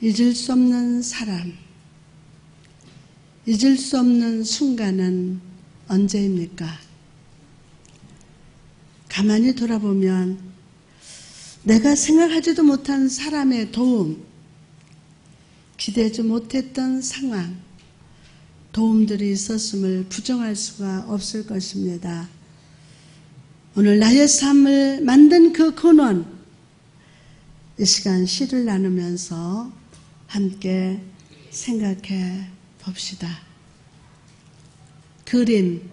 잊을 수 없는 사람, 잊을 수 없는 순간은 언제입니까? 가만히 돌아보면 내가 생각하지도 못한 사람의 도움, 기대하지 못했던 상황, 도움들이 있었음을 부정할 수가 없을 것입니다. 오늘 나의 삶을 만든 그 근원, 이 시간 시를 나누면서 함께 생각해 봅시다. 그림.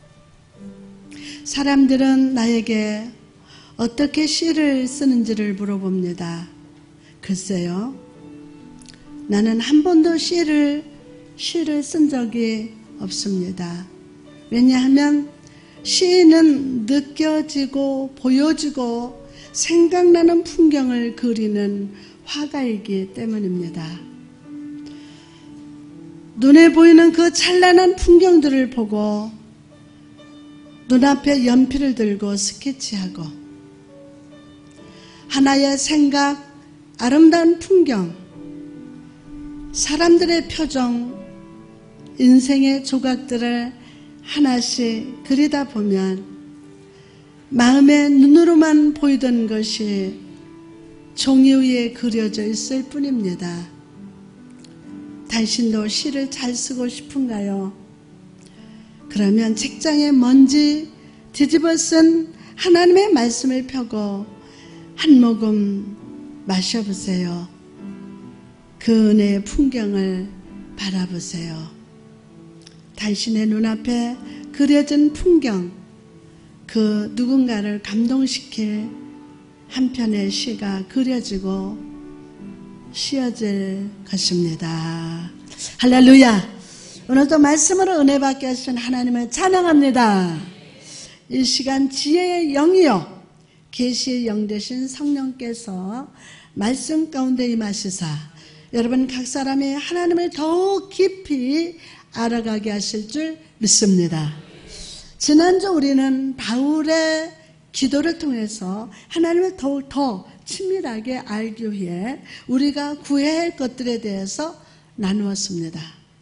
사람들은 나에게 어떻게 시를 쓰는지를 물어봅니다. 글쎄요, 나는 한 번도 시를 쓴 적이 없습니다. 왜냐하면 시는 느껴지고 보여지고 생각나는 풍경을 그리는 화가이기 때문입니다. 눈에 보이는 그 찬란한 풍경들을 보고 눈앞에 연필을 들고 스케치하고 하나의 생각, 아름다운 풍경, 사람들의 표정, 인생의 조각들을 하나씩 그리다 보면 마음의 눈으로만 보이던 것이 종이 위에 그려져 있을 뿐입니다. 당신도 시를 잘 쓰고 싶은가요? 그러면 책장에 먼지 뒤집어 쓴 하나님의 말씀을 펴고 한 모금 마셔보세요. 그 은혜의 풍경을 바라보세요. 당신의 눈앞에 그려진 풍경, 그 누군가를 감동시킬 한 편의 시가 그려지고 씌어질 것입니다. 할렐루야! 오늘도 말씀으로 은혜 받게 하신 하나님을 찬양합니다. 이 시간 지혜의 영이요 계시의 영 되신 성령께서 말씀 가운데 임하시사 여러분 각 사람이 하나님을 더욱 깊이 알아가게 하실 줄 믿습니다. 지난주 우리는 바울의 기도를 통해서 하나님을 더욱 더 친밀하게 알기 위해 우리가 구해야 할 것들에 대해서 나누었습니다.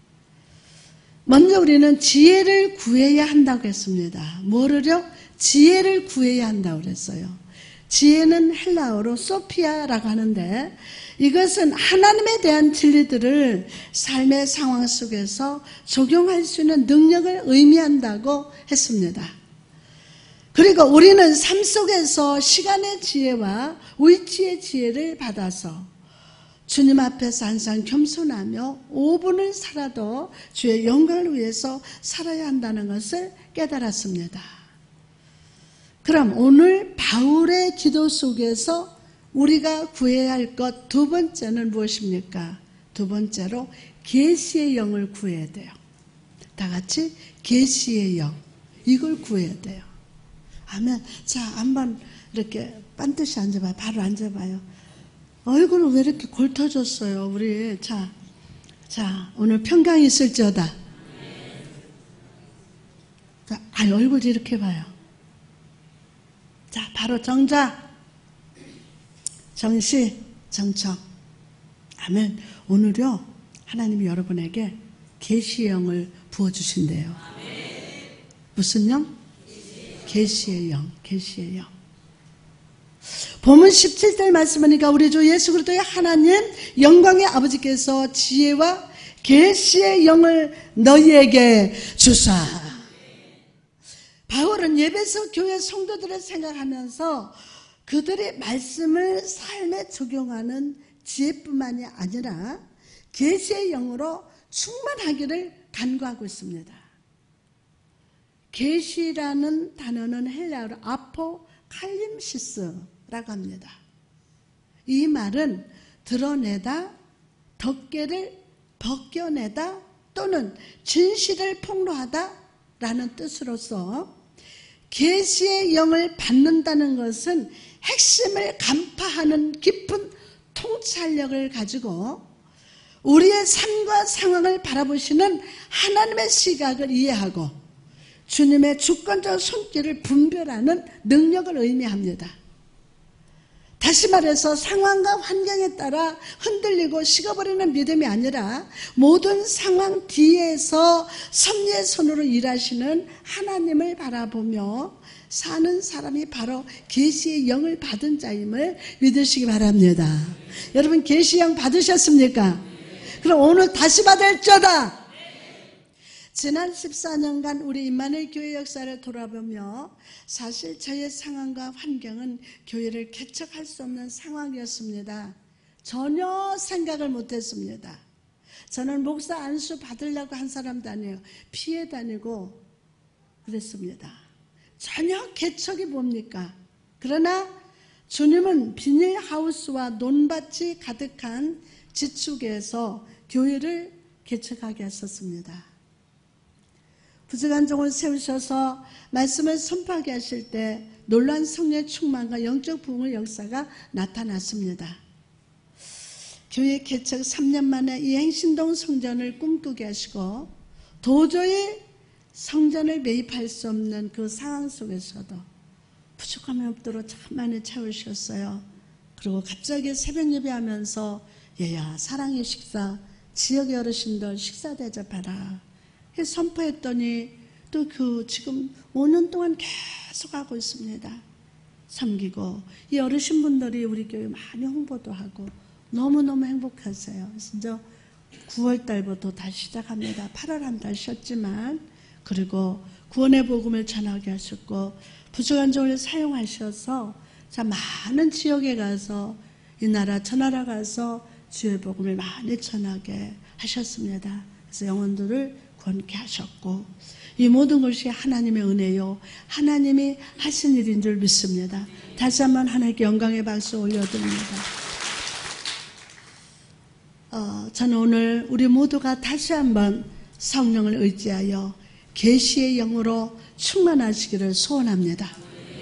먼저 우리는 지혜를 구해야 한다고 했습니다. 뭐를요? 지혜를 구해야 한다고 그랬어요. 지혜는 헬라어로 소피아라고 하는데 이것은 하나님에 대한 진리들을 삶의 상황 속에서 적용할 수 있는 능력을 의미한다고 했습니다. 그리고 우리는 삶 속에서 시간의 지혜와 위치의 지혜를 받아서 주님 앞에서 항상 겸손하며 5분을 살아도 주의 영광을 위해서 살아야 한다는 것을 깨달았습니다. 그럼 오늘 바울의 기도 속에서 우리가 구해야 할 것 두 번째는 무엇입니까? 두 번째로 계시의 영을 구해야 돼요. 다 같이 계시의 영, 이걸 구해야 돼요. 아멘. 자, 한번 이렇게 반드시 앉아봐요. 바로 앉아봐요. 얼굴은 왜 이렇게 골터졌어요, 우리. 자, 오늘 평강이 있을지어다. 자, 얼굴 이렇게 봐요. 자, 바로 정자. 정시, 정청. 아멘. 오늘요, 하나님이 여러분에게 계시의 영을 부어주신대요. 무슨 영? 계시의 영, 계시의 영. 본문 17절 말씀하니까 우리 주 예수 그리스도의 하나님 영광의 아버지께서 지혜와 계시의 영을 너희에게 주사. 바울은 에베소 교회 성도들을 생각하면서 그들의 말씀을 삶에 적용하는 지혜뿐만이 아니라 계시의 영으로 충만하기를 간구하고 있습니다. 계시라는 단어는 헬라어로 아포칼림시스라고 합니다. 이 말은 드러내다, 덮개를 벗겨내다 또는 진실을 폭로하다 라는 뜻으로서 계시의 영을 받는다는 것은 핵심을 간파하는 깊은 통찰력을 가지고 우리의 삶과 상황을 바라보시는 하나님의 시각을 이해하고 주님의 주권적 손길을 분별하는 능력을 의미합니다. 다시 말해서 상황과 환경에 따라 흔들리고 식어버리는 믿음이 아니라 모든 상황 뒤에서 섭리의 손으로 일하시는 하나님을 바라보며 사는 사람이 바로 계시의 영을 받은 자임을 믿으시기 바랍니다. 여러분 계시의 영 받으셨습니까? 그럼 오늘 다시 받을지어다. 지난 14년간 우리 임마누엘 교회 역사를 돌아보며 사실 저의 상황과 환경은 교회를 개척할 수 없는 상황이었습니다. 전혀 생각을 못했습니다. 저는 목사 안수 받으려고 한 사람도 아니에요. 피해 다니고 그랬습니다. 전혀 개척이 뭡니까? 그러나 주님은 비닐하우스와 논밭이 가득한 지축에서 교회를 개척하게 하셨습니다. 부족한 종을 세우셔서 말씀을 선포하게 하실 때 놀라운 성령의 충만과 영적 부흥의 역사가 나타났습니다. 교회 개척 3년 만에 이 행신동 성전을 꿈꾸게 하시고 도저히 성전을 매입할 수 없는 그 상황 속에서도 부족함이 없도록 참 많이 채우셨어요. 그리고 갑자기 새벽 예배하면서 얘야 사랑의 식사 지역의 어르신들 식사 대접해라 선포했더니 또 지금 5년 동안 계속 하고 있습니다. 섬기고 이 어르신분들이 우리 교회 많이 홍보도 하고 너무너무 행복하세요. 이제 9월 달부터 다시 시작합니다. 8월 한 달 쉬었지만 그리고 구원의 복음을 전하게 하셨고 부족한 종을 사용하셔서 참 많은 지역에 가서 이 나라 저 나라 가서 주의 복음을 많이 전하게 하셨습니다. 그래서 영혼들을 구원케 하셨고 이 모든 것이 하나님의 은혜요 하나님이 하신 일인 줄 믿습니다. 다시 한번 하나님께 영광의 박수 올려드립니다. 저는 오늘 우리 모두가 다시 한번 성령을 의지하여 계시의 영으로 충만하시기를 소원합니다.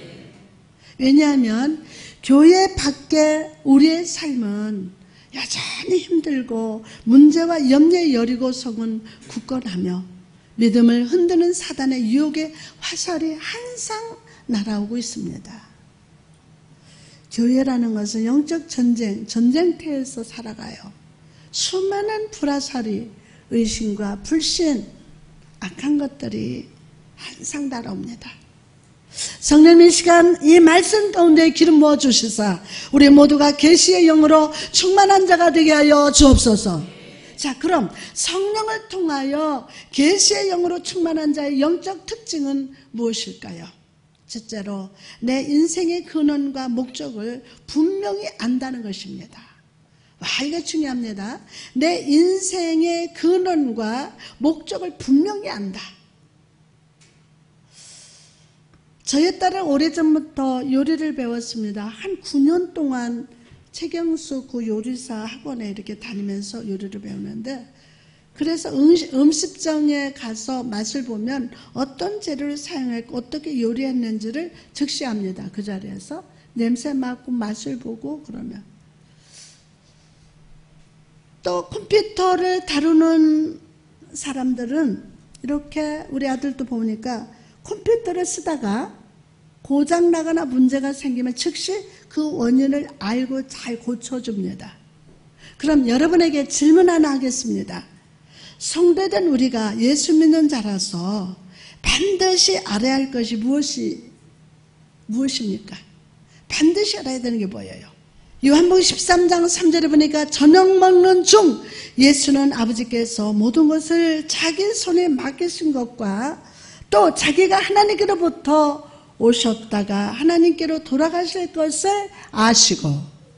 왜냐하면 교회 밖에 우리의 삶은 여전히 힘들고 문제와 염려의 여리고성은 굳건하며 믿음을 흔드는 사단의 유혹의 화살이 항상 날아오고 있습니다. 교회라는 것은 영적 전쟁터에서 살아가요. 수많은 불화살이 의심과 불신, 악한 것들이 항상 날아옵니다. 성령님 이 시간 이 말씀 가운데 기름 부어주시사 우리 모두가 계시의 영으로 충만한 자가 되게 하여 주옵소서. 자, 그럼 성령을 통하여 계시의 영으로 충만한 자의 영적 특징은 무엇일까요? 첫째로 내 인생의 근원과 목적을 분명히 안다는 것입니다. 와, 이거 중요합니다. 내 인생의 근원과 목적을 분명히 안다. 저희 딸은 오래전부터 요리를 배웠습니다. 한 9년 동안 최경수 그 요리사 학원에 이렇게 다니면서 요리를 배우는데 그래서 음식점에 가서 맛을 보면 어떤 재료를 사용했고 어떻게 요리했는지를 즉시합니다. 그 자리에서 냄새 맡고 맛을 보고 그러면 또 컴퓨터를 다루는 사람들은 이렇게 우리 아들도 보니까 컴퓨터를 쓰다가 고장나거나 문제가 생기면 즉시 그 원인을 알고 잘 고쳐줍니다. 그럼 여러분에게 질문 하나 하겠습니다. 성도된 우리가 예수 믿는 자라서 반드시 알아야 할 것이 무엇입니까? 반드시 알아야 되는 게 뭐예요? 요한복음 13장 3절에 보니까 저녁 먹는 중 예수는 아버지께서 모든 것을 자기 손에 맡기신 것과 또 자기가 하나님께로부터 오셨다가 하나님께로 돌아가실 것을 아시고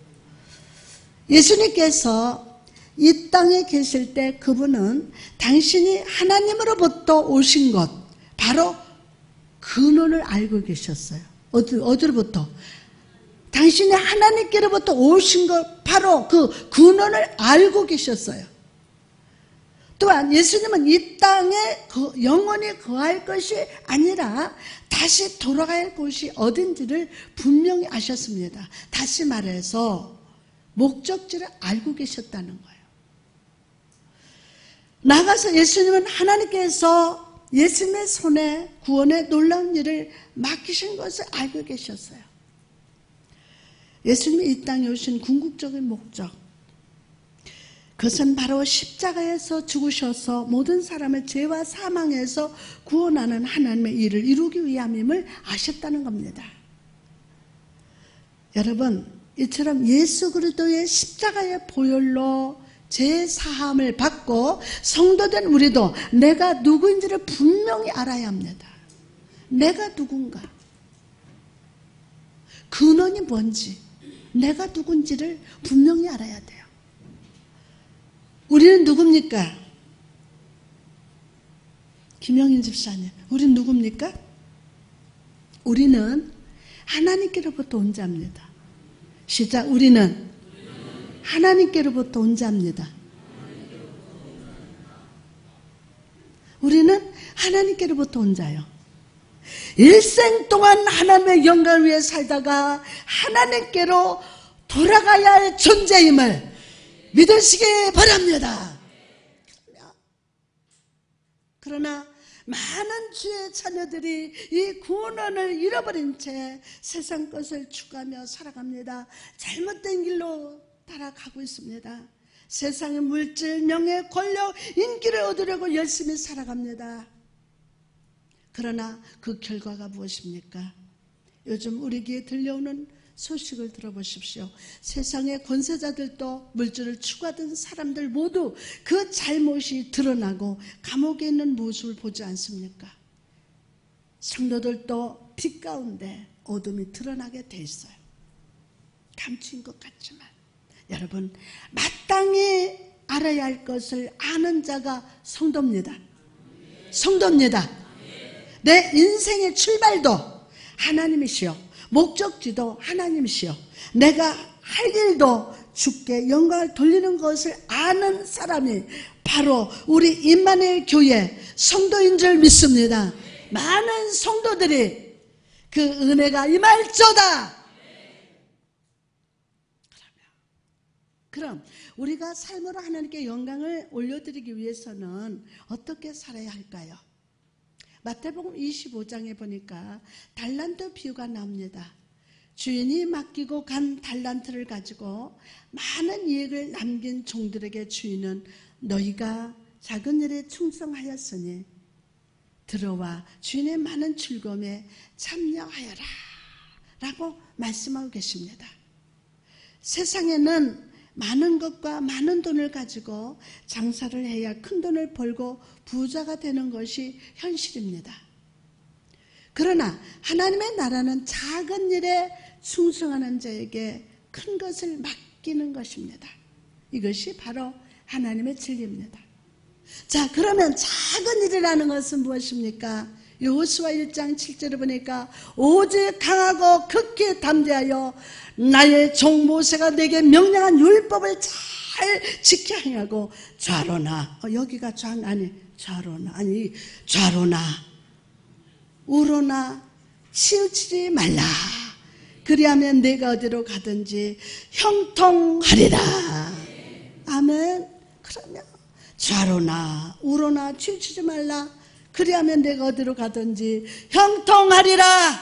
예수님께서 이 땅에 계실 때 그분은 당신이 하나님으로부터 오신 것 바로 근원을 알고 계셨어요. 어디로부터? 당신이 하나님께로부터 오신 것 바로 그 근원을 알고 계셨어요. 또한 예수님은 이 땅에 영원히 거할 것이 아니라 다시 돌아가야 할 곳이 어딘지를 분명히 아셨습니다. 다시 말해서 목적지를 알고 계셨다는 거예요. 나가서 예수님은 하나님께서 예수님의 손에 구원의 놀라운 일을 맡기신 것을 알고 계셨어요. 예수님이 이 땅에 오신 궁극적인 목적, 그것은 바로 십자가에서 죽으셔서 모든 사람을 죄와 사망에서 구원하는 하나님의 일을 이루기 위함임을 아셨다는 겁니다. 여러분, 이처럼 예수 그리스도의 십자가의 보혈로 죄 사함을 받고 성도된 우리도 내가 누구인지를 분명히 알아야 합니다. 내가 누군가, 근원이 뭔지, 내가 누군지를 분명히 알아야 돼요. 우리는 누굽니까? 김영인 집사님, 우리는 누굽니까? 우리는 하나님께로부터 온 자입니다. 시작. 우리는 하나님께로부터 온 자입니다. 우리는 하나님께로부터 온 자요. 일생 동안 하나님의 영광을 위해 살다가 하나님께로 돌아가야 할 존재임을 믿으시기 바랍니다. 그러나 많은 주의 자녀들이 이 구원을 잃어버린 채 세상 것을 추구하며 살아갑니다. 잘못된 길로 따라가고 있습니다. 세상의 물질, 명예, 권력, 인기를 얻으려고 열심히 살아갑니다. 그러나 그 결과가 무엇입니까? 요즘 우리 귀에 들려오는 소식을 들어보십시오. 세상의 권세자들도 물질을 추구하던 사람들 모두 그 잘못이 드러나고 감옥에 있는 모습을 보지 않습니까? 성도들도 빛 가운데 어둠이 드러나게 돼 있어요. 감추인 것 같지만 여러분, 마땅히 알아야 할 것을 아는 자가 성도입니다. 성도입니다. 내 인생의 출발도 하나님이시오, 목적지도 하나님이시오, 내가 할 일도 주께 영광을 돌리는 것을 아는 사람이 바로 우리 임마누엘 교회 성도인 줄 믿습니다. 많은 성도들이 그 은혜가 임할저다. 그럼 우리가 삶으로 하나님께 영광을 올려드리기 위해서는 어떻게 살아야 할까요? 마태복음 25장에 보니까 달란트 비유가 나옵니다. 주인이 맡기고 간 달란트를 가지고 많은 이익을 남긴 종들에게 주인은 너희가 작은 일에 충성하였으니 들어와 주인의 많은 즐거움에 참여하여라 라고 말씀하고 계십니다. 세상에는 많은 것과 많은 돈을 가지고 장사를 해야 큰 돈을 벌고 부자가 되는 것이 현실입니다. 그러나 하나님의 나라는 작은 일에 충성하는 자에게 큰 것을 맡기는 것입니다. 이것이 바로 하나님의 진리입니다. 자, 그러면 작은 일이라는 것은 무엇입니까? 여호수아 1장 7절을 보니까 오직 강하고 극히 담대하여 나의 종 모세가 내게 명령한 율법을 잘 지켜야 하냐고 좌로나 여기가 좌로나 우로나 치우치지 말라. 그리하면 내가 어디로 가든지 형통하리라. 아멘. 그러면 좌로나 우로나 치우치지 말라. 그리하면 내가 어디로 가든지 형통하리라.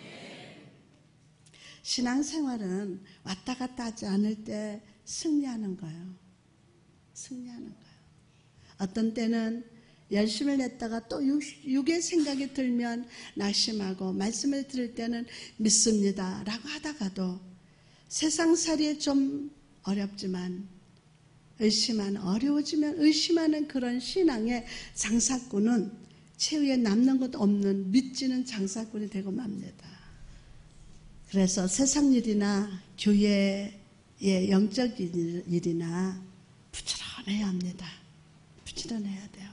신앙생활은 왔다 갔다 하지 않을 때 승리하는 거예요. 승리하는 거예요. 어떤 때는 열심을 냈다가 또 육의 생각이 들면 낙심하고 말씀을 들을 때는 믿습니다 라고 하다가도 세상살이 좀 어렵지만 어려워지면 의심하는 그런 신앙의 장사꾼은 최후에 남는 것 없는 믿지는 장사꾼이 되고 맙니다. 그래서 세상 일이나 교회의 영적 일이나 부지런해야 합니다. 부지런해야 돼요.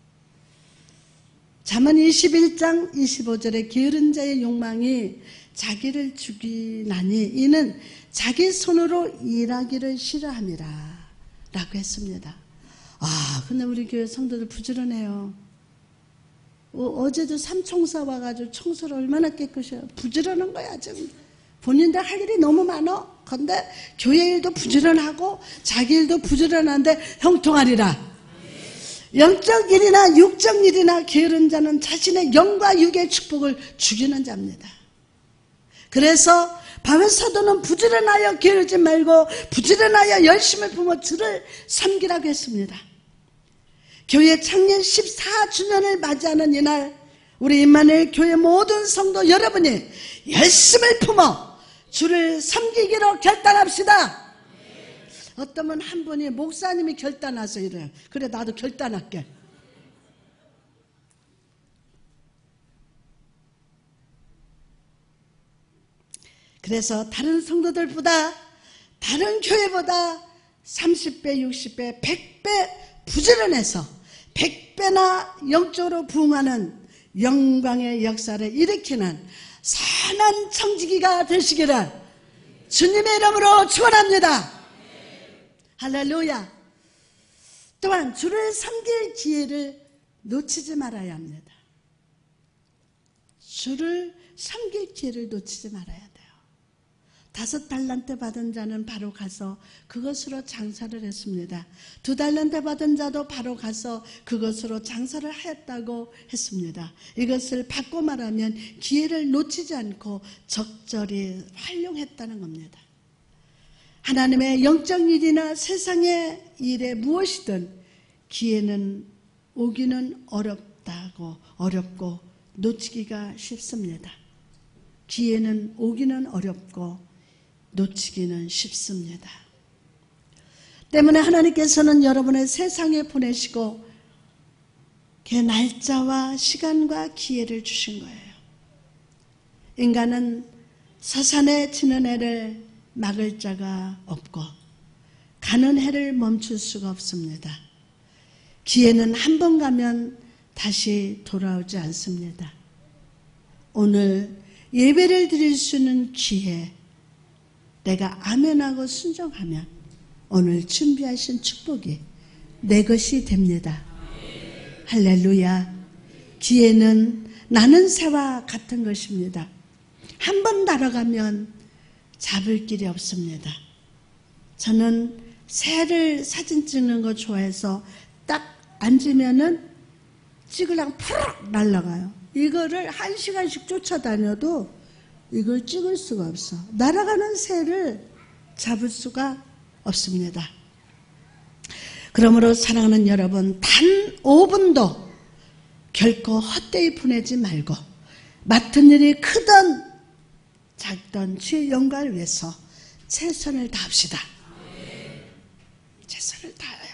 잠언 21장 25절에 게으른 자의 욕망이 자기를 죽이나니 이는 자기 손으로 일하기를 싫어함이라 라고 했습니다. 근데 우리 교회 성도들 부지런해요. 어제도 삼총사 와가지고 청소를 얼마나 깨끗이 해요. 부지런한 거야 지금. 본인들 할 일이 너무 많아. 근데 교회 일도 부지런하고 자기 일도 부지런한데 형통하리라. 영적 일이나 육적 일이나 게으른 자는 자신의 영과 육의 축복을 죽이는 자입니다. 그래서 바울 사도는 부지런하여 게으르지 말고 부지런하여 열심을 품어 주를 섬기라고 했습니다. 교회 창립 14주년을 맞이하는 이날 우리 임마누엘 교회 모든 성도 여러분이 열심을 품어 주를 섬기기로 결단합시다. 어떠면 한 분이 목사님이 결단해서 이래요. 그래 나도 결단할게. 그래서 다른 성도들보다 다른 교회보다 30배, 60배, 100배 부지런해서 100배나 영적으로 부흥하는 영광의 역사를 일으키는 선한 청지기가 되시기를 주님의 이름으로 축원합니다. 할렐루야. 또한 주를 섬길 기회를 놓치지 말아야 합니다. 주를 섬길 기회를 놓치지 말아야 돼요. 5달란트 받은 자는 바로 가서 그것으로 장사를 했습니다. 2달란트 받은 자도 바로 가서 그것으로 장사를 하였다고 했습니다. 이것을 바꿔 말하면 기회를 놓치지 않고 적절히 활용했다는 겁니다. 하나님의 영적 일이나 세상의 일에 무엇이든 기회는 오기는 어렵고 놓치기가 쉽습니다. 기회는 오기는 어렵고 놓치기는 쉽습니다. 때문에 하나님께서는 여러분을 세상에 보내시고 그 날짜와 시간과 기회를 주신 거예요. 인간은 서산에 지는 해를 막을 자가 없고 가는 해를 멈출 수가 없습니다. 기회는 한 번 가면 다시 돌아오지 않습니다. 오늘 예배를 드릴 수 있는 기회, 내가 아멘하고 순종하면 오늘 준비하신 축복이 내 것이 됩니다. 할렐루야. 기회는 나는 새와 같은 것입니다. 한 번 날아가면 잡을 길이 없습니다. 저는 새를 사진 찍는 거 좋아해서 딱 앉으면은 찍으려고 푸르륵 날아가요. 이거를 1시간씩 쫓아다녀도 이걸 찍을 수가 없어. 날아가는 새를 잡을 수가 없습니다. 그러므로 사랑하는 여러분, 단 5분도 결코 헛되이 보내지 말고 맡은 일이 크든 작든 주의 영광을 위해서 최선을 다합시다. 최선을 다해요.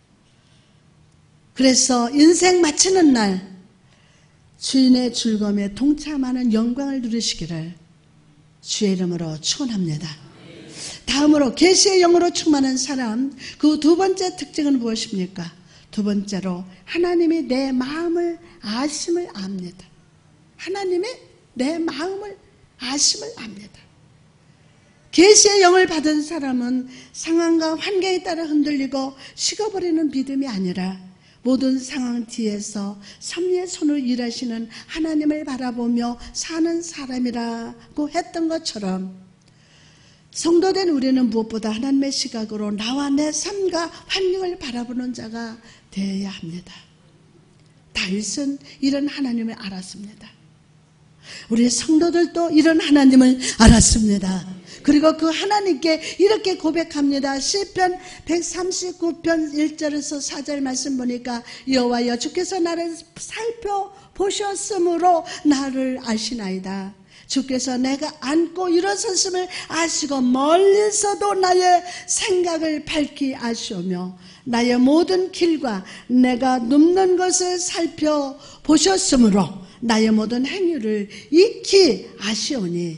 그래서 인생 마치는 날 주인의 즐거움에 동참하는 영광을 누리시기를 주의 이름으로 축원합니다. 다음으로 계시의 영으로 충만한 사람, 그 두 번째 특징은 무엇입니까? 두 번째로 하나님이 내 마음을 아심을 압니다. 하나님이 내 마음을 아심을 압니다. 계시의 영을 받은 사람은 상황과 환경에 따라 흔들리고 식어버리는 믿음이 아니라 모든 상황 뒤에서 섭리의 손으로 일하시는 하나님을 바라보며 사는 사람이라고 했던 것처럼 성도된 우리는 무엇보다 하나님의 시각으로 나와 내 삶과 환경을 바라보는 자가 되어야 합니다. 다윗은 이런 하나님을 알았습니다. 우리 성도들도 이런 하나님을 알았습니다. 그리고 그 하나님께 이렇게 고백합니다. 시편 139편 1절에서 4절 말씀 보니까 여호와여 주께서 나를 살펴보셨으므로 나를 아시나이다. 주께서 내가 앉고 일어섰음을 아시고 멀리서도 나의 생각을 밝히 아시오며 나의 모든 길과 내가 눕는 것을 살펴보셨으므로 나의 모든 행위를 익히 아시오니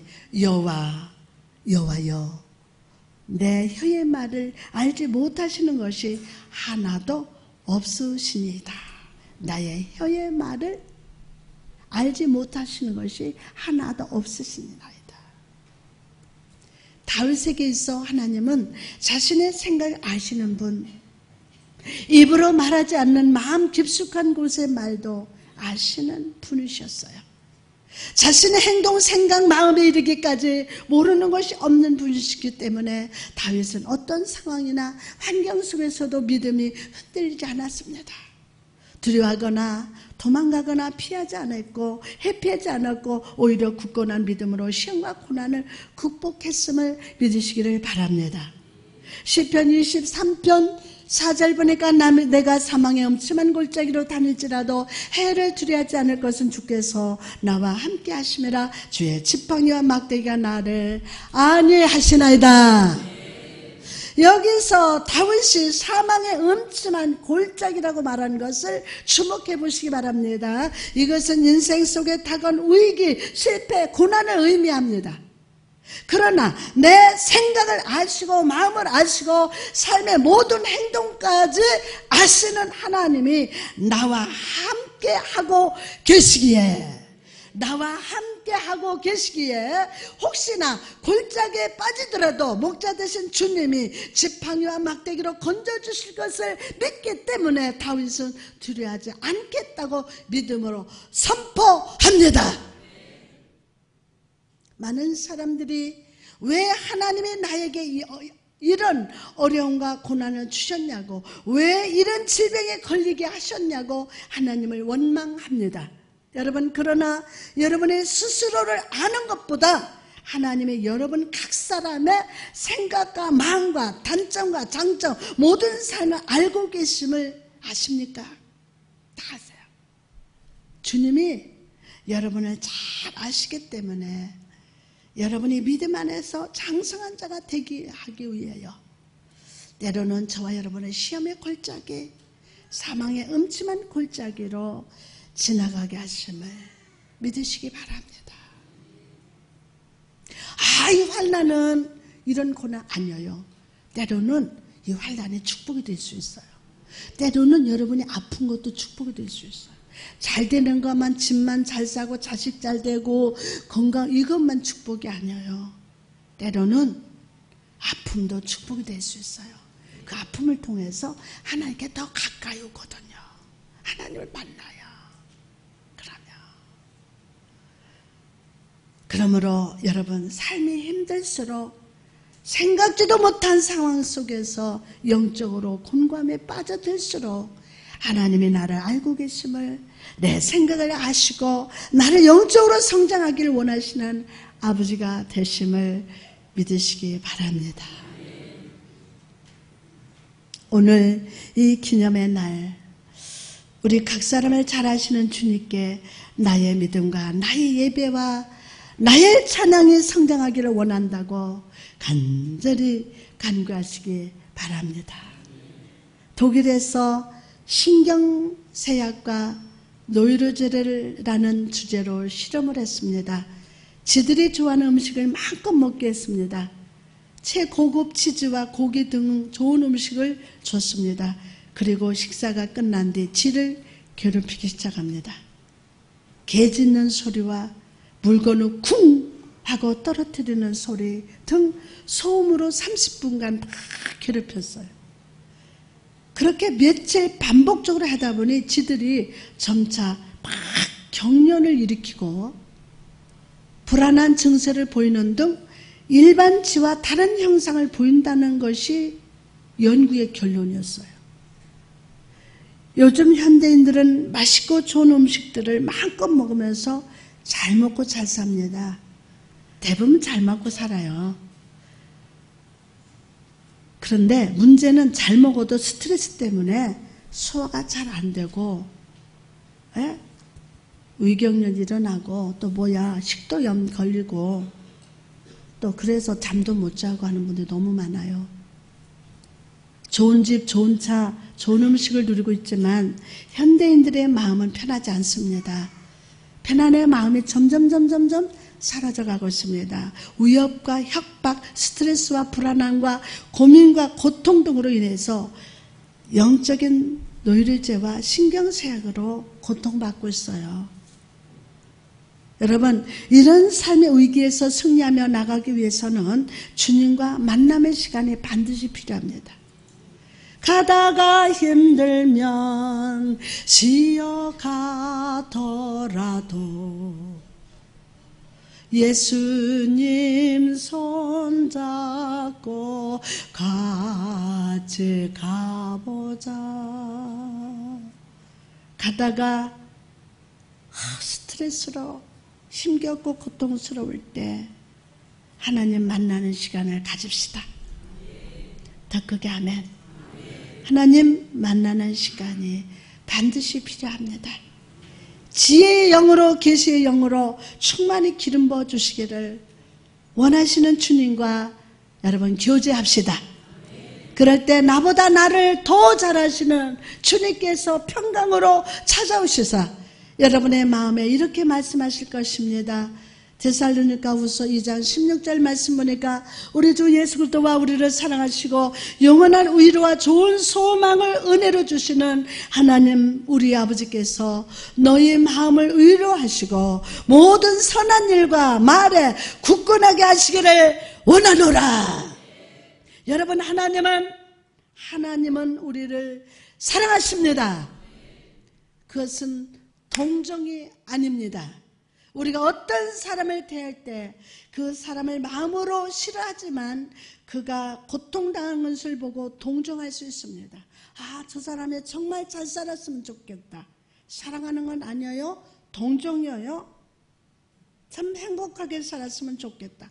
여호와여 내 혀의 말을 알지 못하시는 것이 하나도 없으시니이다. 나의 혀의 말을 알지 못하시는 것이 하나도 없으시니이다. 다윗에게 있어 하나님은 자신의 생각을 아시는 분, 입으로 말하지 않는 마음 깊숙한 곳의 말도 아시는 분이셨어요. 자신의 행동, 생각, 마음에 이르기까지 모르는 것이 없는 분이시기 때문에 다윗은 어떤 상황이나 환경 속에서도 믿음이 흔들리지 않았습니다. 두려워하거나 도망가거나 피하지 않았고 회피하지 않았고 오히려 굳건한 믿음으로 시험과 고난을 극복했음을 믿으시기를 바랍니다. 시편 23편 4절 보니까 내가 사망의 엄침한 골짜기로 다닐지라도 해를 두려워하지 않을 것은 주께서 나와 함께 하심이라. 주의 지팡이와 막대기가 나를 안위하시나이다. 여기서 다윗이 사망의 엄침한 골짜기라고 말하는 것을 주목해 보시기 바랍니다. 이것은 인생 속에 다가온 위기, 실패, 고난을 의미합니다. 그러나 내 생각을 아시고 마음을 아시고 삶의 모든 행동까지 아시는 하나님이 나와 함께 하고 계시기에 혹시나 골짜기에 빠지더라도 목자 되신 주님이 지팡이와 막대기로 건져주실 것을 믿기 때문에 다윗은 두려워하지 않겠다고 믿음으로 선포합니다. 많은 사람들이 왜 하나님이 나에게 이런 어려움과 고난을 주셨냐고, 왜 이런 질병에 걸리게 하셨냐고 하나님을 원망합니다. 여러분, 그러나 여러분의 스스로를 아는 것보다 하나님의 여러분 각 사람의 생각과 마음과 단점과 장점 모든 삶을 알고 계심을 아십니까? 다 아세요. 주님이 여러분을 잘 아시기 때문에 여러분이 믿음 안에서 장성한 자가 되게 하기 위하여 때로는 저와 여러분의 시험의 골짜기, 사망의 음침한 골짜기로 지나가게 하심을 믿으시기 바랍니다. 이 환난은 이런 고난 아니에요. 때로는 이 환난이 축복이 될 수 있어요. 때로는 여러분이 아픈 것도 축복이 될 수 있어요. 잘 되는 것만, 집만 잘 사고 자식 잘 되고 건강, 이것만 축복이 아니에요. 때로는 아픔도 축복이 될 수 있어요. 그 아픔을 통해서 하나님께 더 가까이 오거든요. 하나님을 만나요. 그러므로 여러분, 삶이 힘들수록 생각지도 못한 상황 속에서 영적으로 곤고함에 빠져들수록 하나님이 나를 알고 계심을, 내 생각을 아시고 나를 영적으로 성장하기를 원하시는 아버지가 되심을 믿으시기 바랍니다. 오늘 이 기념의 날, 우리 각 사람을 잘 아시는 주님께 나의 믿음과 나의 예배와 나의 찬양이 성장하기를 원한다고 간절히 간구하시기 바랍니다. 독일에서 신경쇠약과 노이로제라는 주제로 실험을 했습니다. 지들이 좋아하는 음식을 마음껏 먹게 했습니다. 최고급 치즈와 고기 등 좋은 음식을 줬습니다. 그리고 식사가 끝난 뒤 지를 괴롭히기 시작합니다. 개 짖는 소리와 물건을 쿵 하고 떨어뜨리는 소리 등 소음으로 30분간 막 괴롭혔어요. 그렇게 며칠 반복적으로 하다 보니 지들이 점차 막 경련을 일으키고 불안한 증세를 보이는 등 일반 지와 다른 형상을 보인다는 것이 연구의 결론이었어요. 요즘 현대인들은 맛있고 좋은 음식들을 마음껏 먹으면서 잘 먹고 잘 삽니다. 대부분 잘 먹고 살아요. 그런데 문제는 잘 먹어도 스트레스 때문에 소화가 잘 안 되고, 위경련이 일어나고, 또 식도염 걸리고, 또 그래서 잠도 못 자고 하는 분들이 너무 많아요. 좋은 집, 좋은 차, 좋은 음식을 누리고 있지만 현대인들의 마음은 편하지 않습니다. 편안의 마음이 점점 사라져가고 있습니다. 위협과 협박, 스트레스와 불안함과 고민과 고통 등으로 인해서 영적인 노이로제와 신경쇠약으로 고통받고 있어요. 여러분, 이런 삶의 위기에서 승리하며 나가기 위해서는 주님과 만남의 시간이 반드시 필요합니다. 가다가 힘들면 쉬어가더라도 예수님 손잡고 같이 가보자. 가다가 스트레스로 힘겹고 고통스러울 때 하나님 만나는 시간을 가집시다. 더 크게 아멘. 하나님 만나는 시간이 반드시 필요합니다. 지혜의 영으로 계시의 영으로 충만히 기름 부어 주시기를 원하시는 주님과 여러분 교제합시다. 그럴 때 나보다 나를 더 잘하시는 주님께서 평강으로 찾아오시사 여러분의 마음에 이렇게 말씀하실 것입니다. 데살로니가후서 2장 16절 말씀 보니까 우리 주 예수 그리스도와 우리를 사랑하시고 영원한 위로와 좋은 소망을 은혜로 주시는 하나님 우리 아버지께서 너희 마음을 위로하시고 모든 선한 일과 말에 굳건하게 하시기를 원하노라. 여러분 하나님은 우리를 사랑하십니다. 그것은 동정이 아닙니다. 우리가 어떤 사람을 대할 때 그 사람을 마음으로 싫어하지만 그가 고통당하는 것을 보고 동정할 수 있습니다. 저 사람이 정말 잘 살았으면 좋겠다. 사랑하는 건 아니에요. 동정이에요. 참 행복하게 살았으면 좋겠다.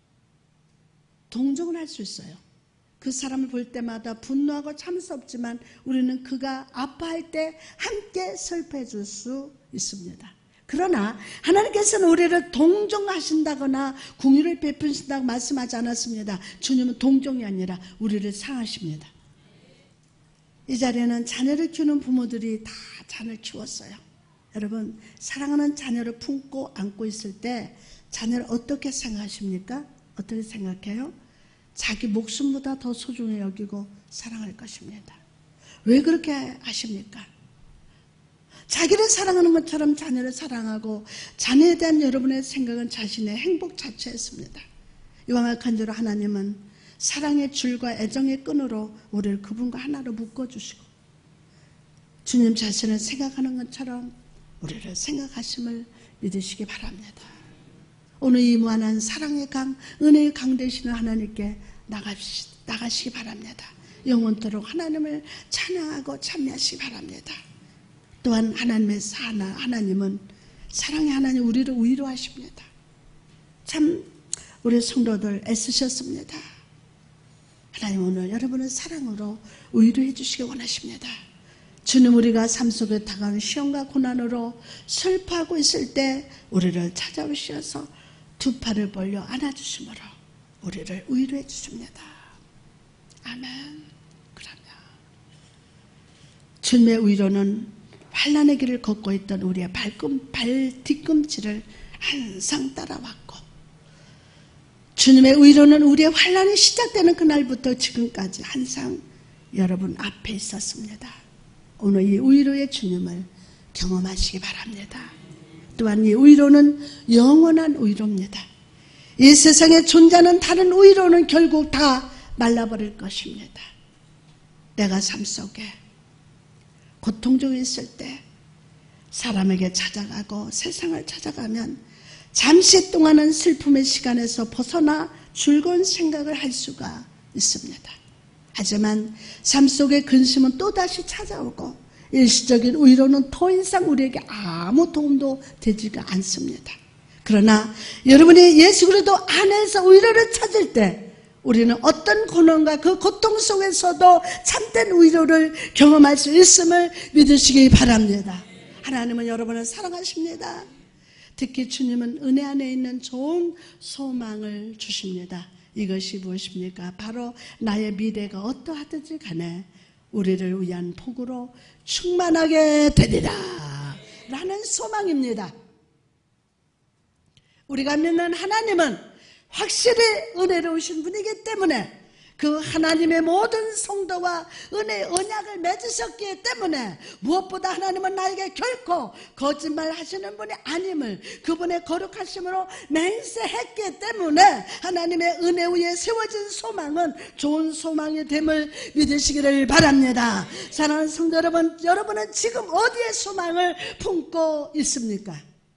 동정을 할 수 있어요. 그 사람을 볼 때마다 분노하고 참을 수 없지만 우리는 그가 아파할 때 함께 슬퍼해 줄 수 있습니다. 그러나 하나님께서는 우리를 동정하신다거나 긍휼을 베푸신다고 말씀하지 않았습니다. 주님은 동정이 아니라 우리를 사랑하십니다. 이 자리에는 자녀를 키우는 부모들이 다 자녀를 키웠어요. 여러분 사랑하는 자녀를 품고 안고 있을 때 자녀를 어떻게 생각하십니까? 어떻게 생각해요? 자기 목숨보다 더 소중히 여기고 사랑할 것입니다. 왜 그렇게 하십니까? 자기를 사랑하는 것처럼 자녀를 사랑하고 자녀에 대한 여러분의 생각은 자신의 행복 자체였습니다. 이와 마찬가지로 하나님은 사랑의 줄과 애정의 끈으로 우리를 그분과 하나로 묶어주시고 주님 자신을 생각하는 것처럼 우리를 생각하심을 믿으시기 바랍니다. 오늘 이 무한한 사랑의 강, 은혜의 강 되시는 하나님께 나가시기 바랍니다. 영원토록 하나님을 찬양하고 찬미하시기 바랍니다. 또한 하나님은 사랑의 하나님 우리를 위로하십니다. 참 우리 성도들 애쓰셨습니다. 하나님 오늘 여러분을 사랑으로 위로해 주시기 원하십니다. 주님 우리가 삶 속에 다가오는 시험과 고난으로 슬퍼하고 있을 때 우리를 찾아오셔서 두 팔을 벌려 안아주심으로 우리를 위로해 주십니다. 아멘. 그러면 주님의 위로는 환난의 길을 걷고 있던 우리의 뒤꿈치를 항상 따라왔고 주님의 위로는 우리의 환난이 시작되는 그날부터 지금까지 항상 여러분 앞에 있었습니다. 오늘 이 위로의 주님을 경험하시기 바랍니다. 또한 이 위로는 영원한 위로입니다. 이 세상에 존재하는 다른 위로는 결국 다 말라버릴 것입니다. 내가 삶 속에 고통 중에 있을 때 사람에게 찾아가고 세상을 찾아가면 잠시 동안은 슬픔의 시간에서 벗어나 즐거운 생각을 할 수가 있습니다. 하지만 삶 속의 근심은 또다시 찾아오고 일시적인 위로는 더 이상 우리에게 아무 도움도 되지가 않습니다. 그러나 여러분이 예수 그리스도 안에서 위로를 찾을 때 우리는 어떤 고난과 그 고통 속에서도 참된 위로를 경험할 수 있음을 믿으시기 바랍니다. 하나님은 여러분을 사랑하십니다. 특히 주님은 은혜 안에 있는 좋은 소망을 주십니다. 이것이 무엇입니까? 바로 나의 미래가 어떠하든지 간에 우리를 위한 복으로 충만하게 되리라 라는 소망입니다. 우리가 믿는 하나님은 확실히 은혜로우신 분이기 때문에 그 하나님의 모든 성도와 은혜의 언약을 맺으셨기 때문에 무엇보다 하나님은 나에게 결코 거짓말 하시는 분이 아님을 그분의 거룩하심으로 맹세했기 때문에 하나님의 은혜 위에 세워진 소망은 좋은 소망이 됨을 믿으시기를 바랍니다. 사랑하는 성도 여러분, 여러분은 지금 어디에 소망을 품고 있습니까?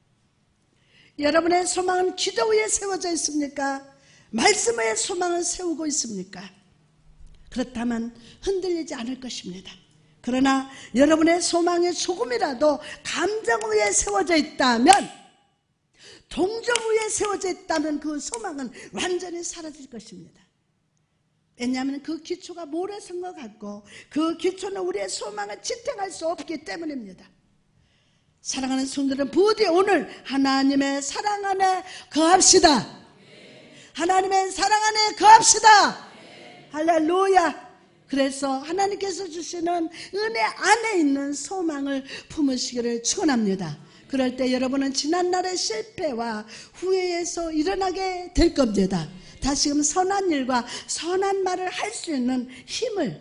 여러분의 소망은 기도 위에 세워져 있습니까? 말씀 위에 소망을 세우고 있습니까? 그렇다면 흔들리지 않을 것입니다. 그러나 여러분의 소망이 조금이라도 감정 위에 세워져 있다면, 동정 위에 세워져 있다면 그 소망은 완전히 사라질 것입니다. 왜냐하면 그 기초가 모래성과 같고 그 기초는 우리의 소망을 지탱할 수 없기 때문입니다. 사랑하는 성도들은 부디 오늘 하나님의 사랑 안에 거합시다. 하나님의 사랑 안에 거합시다. 할렐루야. 그래서 하나님께서 주시는 은혜 안에 있는 소망을 품으시기를 축원합니다. 그럴 때 여러분은 지난날의 실패와 후회에서 일어나게 될 겁니다. 다시금 선한 일과 선한 말을 할 수 있는 힘을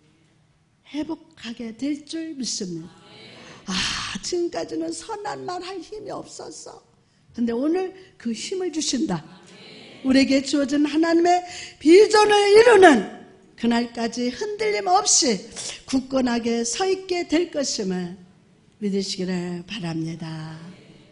회복하게 될 줄 믿습니다. 지금까지는 선한 말 할 힘이 없었어. 근데 오늘 그 힘을 주신다. 우리에게 주어진 하나님의 비전을 이루는 그날까지 흔들림 없이 굳건하게 서 있게 될 것임을 믿으시기를 바랍니다.